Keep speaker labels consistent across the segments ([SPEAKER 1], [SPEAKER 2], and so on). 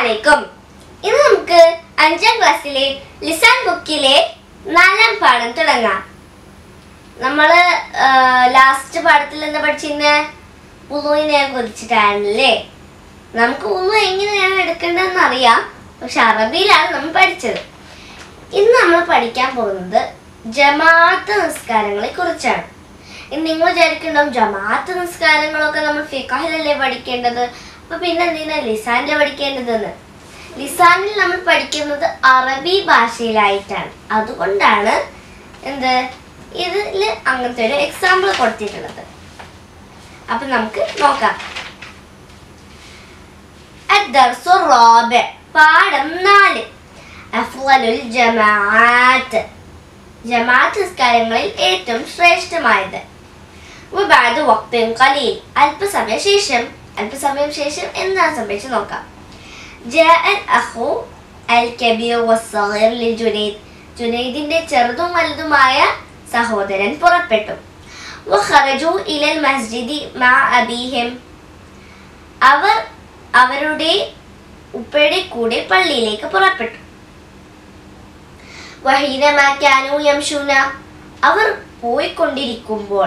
[SPEAKER 1] അസ്സലാമലൈക്കും. ഇന്ന് നമുക്ക് 5ാം ക്ലാസ്സിലെ ലിസാൻ ബുക്കിലെ 4ാം പാഠം തുടങ്ങാം. നമ്മള് ലാസ്റ്റ് പാഠത്തിൽ എന്താ പഠിച്ചിരുന്നെ? വുളുവിനെ കുറിച്ചിട്ടാണല്ലേ. നമുക്ക് വുളു എങ്ങനെയാണ് എടുക്കേണ്ടതെന്ന് അറിയാം, പക്ഷെ അറബിയിലാണ് നമ്മൾ പഠിച്ചത്. ഇന്ന് നമ്മൾ പഠിക്കാൻ പോകുന്നത് ജമാഅത്ത് നിസ്കാരങ്ങളെ കുറിച്ചാണ്. നിങ്ങൾ വിചാരിക്കുന്നുണ്ടാവും, ജമാഅത്ത് നിസ്കാരങ്ങളൊക്കെ നമ്മൾ ഫിഖഹിലല്ലേ പഠിക്കേണ്ടത്, അപ്പൊ പിന്നെ എന്തിനാ ലിസാനിൽ പഠിക്കേണ്ടതെന്ന്. ലിസാനിൽ നമ്മൾ പഠിക്കുന്നത് അറബി ഭാഷയിലായിട്ടാണ്. അതുകൊണ്ടാണ് ഇതിൽ അങ്ങനത്തെ ഒരു എക്സാമ്പിൾ കൊടുത്തിട്ടുള്ളത്. അപ്പൊ നമുക്ക് നോക്കാം. പാഠം 4, അഫ്ളലുൽ ജമാഅത്ത്, ജമാഅത്ത് നിസ്കാരങ്ങളിൽ ഏറ്റവും ശ്രേഷ്ഠമായത്. അല്പസമയം ശേഷം എന്താണ് സംഭവിച്ചത് നോക്കാം. ജുനൈദിന്റെ ചെറുതും വലുതുമായ സഹോദരൻ പുറപ്പെട്ടു. അവർ അവരുടെ ഉപ്പയുടെ കൂടെ പള്ളിയിലേക്ക് പുറപ്പെട്ടു. അവർ പോയിക്കൊണ്ടിരിക്കുമ്പോൾ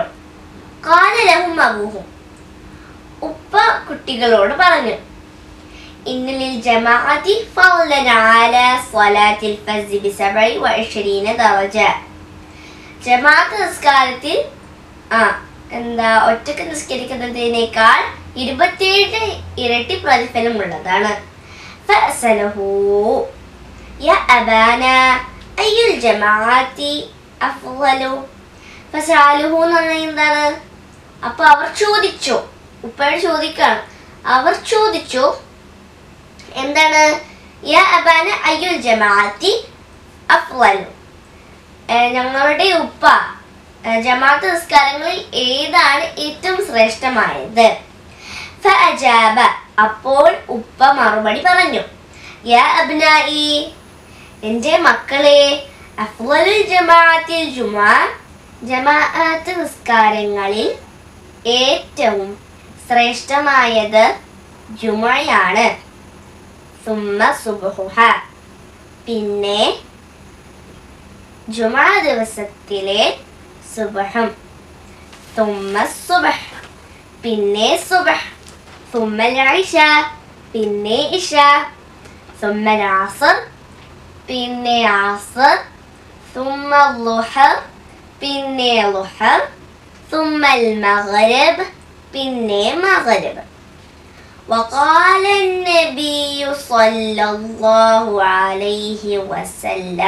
[SPEAKER 1] ഉപ്പ കുട്ടികളോട് പറഞ്ഞു, ഇന്നലിൽ ജമാഅത്തി ഫളൻ അലാ സ്വലാത്തിൽ ഫസ്ർ ബി 27 ദറജ. ജമാഅത്ത് നിസ്കാരത്തിൽ ഒറ്റക്ക് നിസ്കരിക്കുന്നതിനേക്കാൾ 27 ഇരട്ടി പ്രതിഫലം ഉള്ളതാണ്. ഫഅസലഹു യാ അബാന അയ്യുൽ ജമാഅത്തി അഫ്ളലു. ഫസഅലുഹു എന്താണ്? അപ്പൊ അവർ ചോദിച്ചു, ഉപ്പയോട് ചോദിക്കാണ്. അവർ ചോദിച്ചു എന്താണ്? യാ അബാന അയ്യുൽ ജമാഅത്തി അഫ്ളലു, ഞങ്ങളുടെ ഉപ്പ ജമാഅത്ത് നിസ്കാരങ്ങളിൽ ഏതാണ് ഏറ്റവും ശ്രേഷ്ഠമായത്? ഫഅജാബ, അപ്പോൾ ഉപ്പ മറുപടി പറഞ്ഞു, യാ അബ്നാഇ, എൻ്റെ മക്കളെ, അഫ്ളലുൽ ജമാഅത്തിൽ ജുമുഅ, ജമാഅത്ത് നിസ്കാരങ്ങളിൽ ഏറ്റവും ശ്രേഷ്ഠമായത് ജുമുഅയാണ്. സുമ്മ സുബ്ഹുഹ, പിന്നെ ജുമുഅ ദിവസത്തിലെ സുബ്ഹും. സുമ്മ സുബ്ഹ്, പിന്നെ സുബ്ഹ്. സുമ്മ ഇശ, പിന്നെ ഇശ. സുമ്മ അസ്ർ, പിന്നെ അസ്ർ. സുമ്മ ളുഹർ, പിന്നെ ളുഹർ. സുമ്മ മഗ്രിബ്, പിന്നെ മഗ്രിബ്. وقال النبي صلى الله عليه وسلم,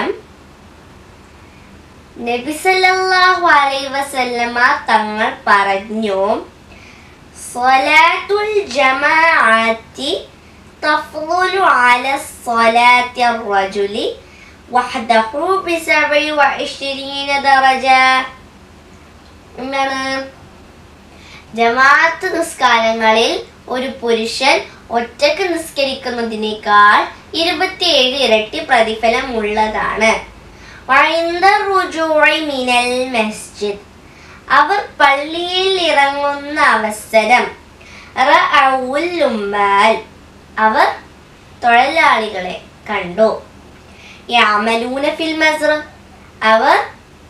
[SPEAKER 1] നബി സല്ലല്ലാഹു അലൈഹി വസല്ലമ തങ്ങൾ പറഞ്ഞു, സ്വലാത്തുൽ ജമാഅത്തി തഫ്ളലു അലാ സ്വലാത്തി റജുലി വഹദഹു ബി 27 ദറജ. എന്താണ്? ജമാഅത്ത് നിസ്കാരങ്ങളിൽ ഒരു പുരുഷൻ ഒറ്റക്ക് നിസ്കരിക്കുന്നതിനേക്കാൾ 27 ഇരട്ടി പ്രതിഫലം ഉള്ളതാണ്. മിനൽ മസ്ജിദ്, അവർ പള്ളിയിൽ ഇറങ്ങുന്ന അവസരം. റഅഉൽ ഉമ്മാൽ, അവർ തൊഴിലാളികളെ കണ്ടു. യഅമലൂന ഫിൽ മസ്റ, അവർ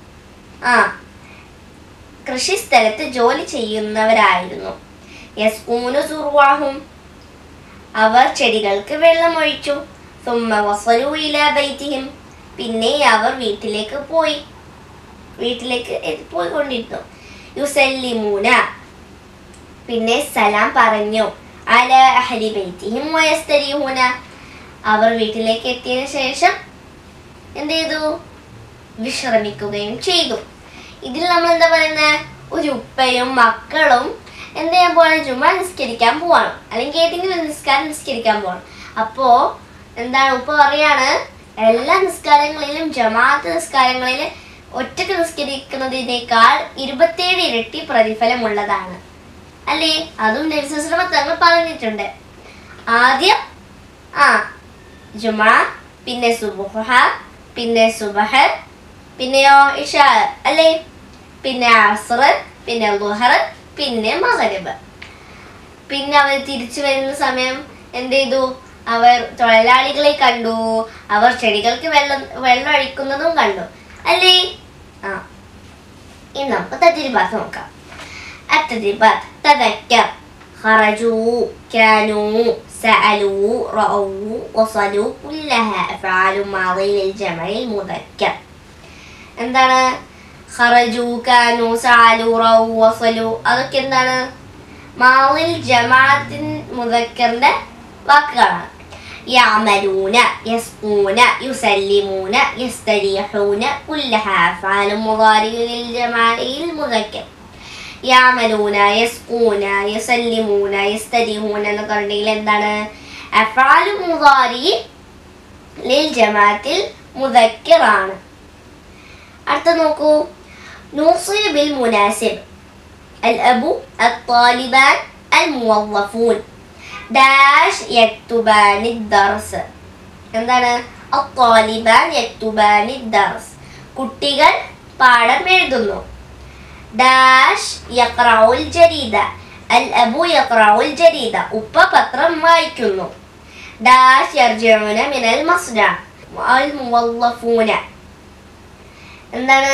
[SPEAKER 1] കൃഷിസ്ഥലത്ത് ജോലി ചെയ്യുന്നവരായിരുന്നു. യസ്ഊനു സുർവാഹും, അവർ ചെടികൾക്ക് വെള്ളമൊഴിച്ചു. സുമ്മ വസലു ഇലാ ബൈതിഹിം, പിന്നെ അവർ വീട്ടിലേക്ക് പോയിക്കൊണ്ടിരുന്നു. യുസല്ലിമൂന, പിന്നെ സലാം പറഞ്ഞു. അലാ അഹ്ലി ബൈതിഹിം വയസ്തരിഹൂന, അവർ വീട്ടിലേക്ക് എത്തിയതിനു ശേഷം എന്ത് ചെയ്തു? വിശ്രമിക്കുകയും ചെയ്തു. ഇതിൽ നമ്മൾ എന്താ പറയുന്നത്? ഒരു ഉപ്പയും മക്കളും എന്ത് ചെയ്യാൻ പോവാണ്? ജുമുഅ നിസ്കരിക്കാൻ പോവാണ്, അല്ലെങ്കിൽ ഏതെങ്കിലും നിസ്കാരം നിസ്കരിക്കാൻ പോവാണ്. അപ്പോ എന്താണ് ഉപ്പ പറയാണ്, എല്ലാ നിസ്കാരങ്ങളിലും ജമാഅത്ത് നിസ്കാരങ്ങളിൽ ഒറ്റക്ക് നിസ്കരിക്കുന്നതിനേക്കാൾ 27 ഇരട്ടി പ്രതിഫലം ഉള്ളതാണ് അല്ലേ? അതും നബി സല്ലല്ലാഹു അലൈഹി വസല്ലം തങ്ങൾ പറഞ്ഞിട്ടുണ്ട്. ആദ്യം ജുമുഅ, പിന്നെ സുബ്ഹ, പിന്നെ സുബ്ഹ്, പിന്നെയോ ഇശ അല്ലേ, പിന്നെ അസ്ർ, പിന്നെ ളുഹർ, പിന്നെ മഗ്രിബ്. പിന്നെ അവർ തിരിച്ചു വരുന്ന സമയം എന്ത് ചെയ്തു? അവർ തൊഴിലാളികളെ കണ്ടു, അവർ ചെടികൾക്ക് വെള്ളം ഒഴിക്കുന്നതും കണ്ടു അല്ലേ? ഇനി നമുക്ക് തദ്രീബാത്ത് നോക്കാം. التدريبات تذكر خرجوا كانوا سألوا رأوا وصلوا كلها أفعال ماضي للجمع المذكر. എന്താണ് ഖറജു കാനു സഅലു റൗ വസലു? അതൊക്കെ എന്താണ്? മാളിൽ ജമാഅത്തിൻ മുദക്കറിന്റെ വാക്കുകളാണ്. യഅമലൂന യസ്ഖൂന യുസല്ലിമൂന യസ്തരീഹൂന കുല്ലഹാ അഫ്ആലു മുദാരി ലിൽ ജമാഇൽ മുദക്കർ. യഅമലൂന യസ്ഖൂന യുസല്ലിമൂന യസ്തരീഹൂന എന്നൊക്കെ പറഞ്ഞാൽ എന്താണ്? അഫ്ആലു മുദാരി ലിൽ ജമാഅത്തിൽ മുദക്കർ ആണ്. അടുത്ത നോക്കൂ. نوصل بالمناسب الأب الطالبان الموظفون داش يكتبان الدرس. എന്താണ്? الطالبان يكتبان الدرس. കുട്ടികൾ പാഠം എഴുതുന്നു. ഡാഷ് يقرأ الجريدة الأب يقرأ الجريدة. ഉപ്പ പത്രം വായിക്കുന്നു. ഡാഷ് يرجعون من المصنع الموظفون. എന്താണ്?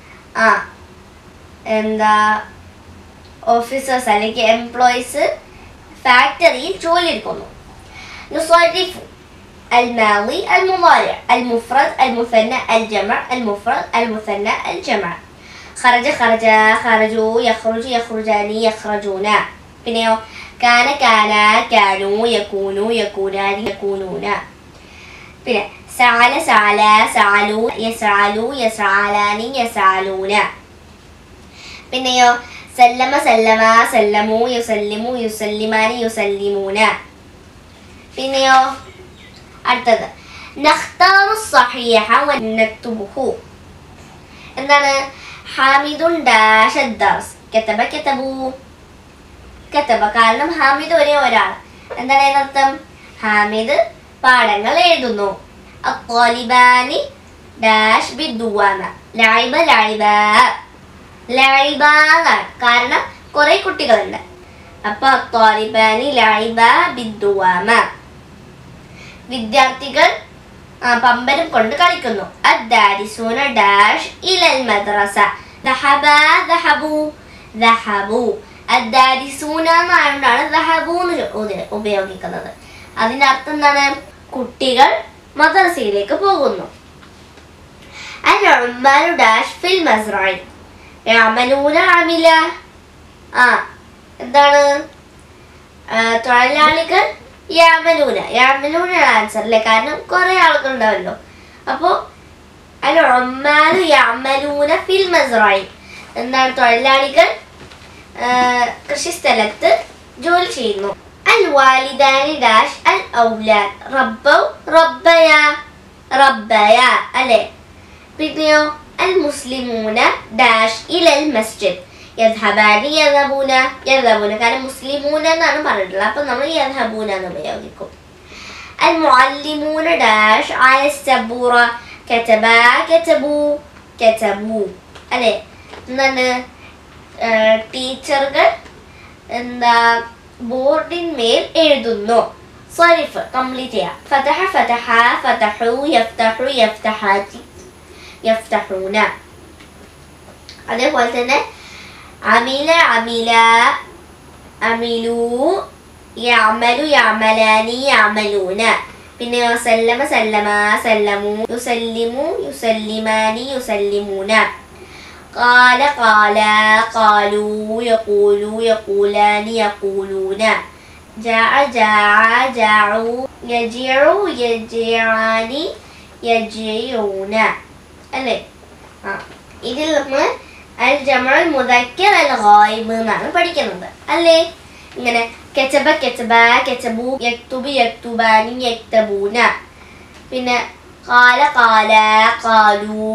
[SPEAKER 1] ഓഫീസേഴ്സ് അല്ലെങ്കിൽ എംപ്ലോയീസ് ഫാക്ടറിയിൽ ജോലി എടുക്കുന്നു. نصرف الماضي المضارع المفرد المثنى الجمع المفرد المثنى الجمع. خرج خرج خرجوا يخرج يخرجان يخرجون. പിന്നെയോ കാന കാന കാനു യകൂനു യകൂനാൻ യകൂനൂന. പിന്നെ സഅല സഅല സഅലു യസ്അലു യസ്അലാനി യസ്അലൂന. പിന്നെയോ സല്ലമ സല്ലമ സല്ലമു യുസല്ലിമു യുസല്ലിമാനി യുസല്ലിമൂന. പിന്നെയോ അടുത്തത് നഖ്താറു സഹീഹ വനക്തുബുഹു. എന്താണ്? ഹാമിദുൻ ഡാഷ് അദ്ദർസ് കതബ കതബു. കതബ കാരണം ഹാമിദ് ഒരേ ഒരാൾ. എന്താണ് അതിനർത്ഥം? ഹാമിദ് പാഠങ്ങൾ എഴുതുന്നു. الطالبان ഡാഷ് ബിദ്ദുവാമ ലൈബ ലൈബ ലൈബ കാരണം കുറെ കുട്ടികളുണ്ട്. അപ്പൊ الطالبان ലൈബ ബിദ്ദുവാമ. വിദ്യാർത്ഥികൾ പമ്പരം കൊണ്ട് കളിക്കുന്നു. الدارسون ഡാഷ് ഇലൽ മദ്രസ ذهبا ذهبوا ذهبوا. الدارسون എന്നാണ് ذهبوا എന്ന് ഉപയോഗിക്കുന്നത്. അതിന്റെ അർത്ഥം എന്താണ്? കുട്ടികൾ മദ്രസയിലേക്ക് പോകുന്നു. العمال ഡാഷ് ഫിൽ മസ്റഇ يعملون عمل. എന്താണ്? തൊഴിലാളികൾ യഅമലൂന. യഅമലൂന ആൻസർ അല്ലേ? കാരണം കുറെ ആളുകൾ ഉണ്ടാവല്ലോ. അപ്പോൾ العمال يعملون في المزرعة. എന്താണ്? തൊഴിലാളികൾ കൃഷിസ്ഥലത്ത് ജോലി ചെയ്യുന്നു. الوالدان ഡാഷ് الأولاد ربوا ربيا ربيا അല്ലേ? പിന്നെയോ المسلمون ഡാഷ് إلى المسجد يذهبان يذهبون يذهبون കാരണം മുസ്ലിമൂന എന്നാണ് പറഞ്ഞിട്ടുള്ളത്. അപ്പം നമ്മൾ يذهبون എന്ന് ഉപയോഗിക്കും. المعلمون ഡാഷ് على السبورة كتبا كتبوا كتبوا അല്ലേ? എന്താണ്? ടീച്ചറുകൾ എന്താ ബോർഡിന്മേൽ എഴുതുന്നു. സരിഫ് കംപ്ലീറ്റ് ചെയ്യാം. ഫതഹ ഫതഹ ഫതഹു യഫ്തഹു യഫ്തഹാതി യഫ്തഹൂന. അതേപോലെ തന്നെ അമില അമില അമിലു യഅമലു യഅമലാനി യഅമലൂന. പിന്നെ സല്ലമ സല്ലമ സല്ലമു യുസല്ലിമു യുസല്ലിമാനി യുസല്ലിമൂന. قال قال قالوا يقولوا يقولان يقولون. جاع جاع جاعوا يجيع يجيعان يجيعون അല്ലേ? ഇതിൽ നമ്മൾ അൽ ജമഉൽ മുദക്കർ അൽ ഗായിബ് എന്നാണ് പഠിക്കുന്നത് അല്ലേ? ഇങ്ങനെ കെച്ചബ കെച്ചബ കെച്ചബു യക്തുബു യക്തുബാനി യക്തബൂന. പിന്നെ ഖാല ഖാല ഖാലു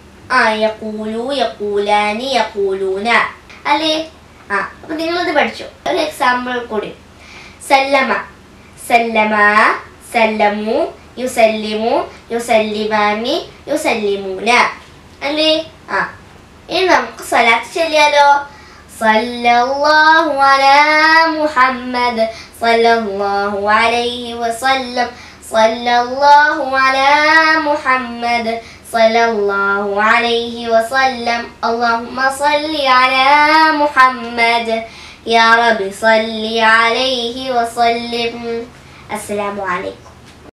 [SPEAKER 1] യഖൂലു യഖൂലാനി യഖൂലൂന അല്ലേ? അപ്പൊ നിങ്ങളിത് പഠിച്ചു. ഒരു എക്സാമ്പിൾ കൂടി. സല്ലമ സല്ലമ സല്ലമു യുസല്ലിമു യുസല്ലിമാനി യുസല്ലിമൂന അല്ലേ? ഇനി നമുക്ക് സ്വലാത്ത് ചൊല്ലിയാലോ. صلى الله على محمد صلى الله عليه وسلم صلى الله على محمد صلى الله عليه وسلم اللهم صل على محمد يا رب صل عليه وسلم. السلام عليكم.